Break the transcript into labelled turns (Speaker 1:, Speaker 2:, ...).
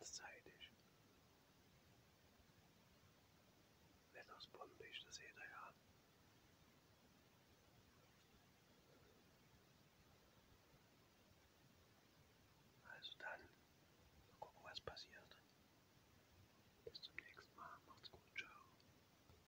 Speaker 1: Jahreszeit ist. Nicht aus Bonn ist das jeder Jahr.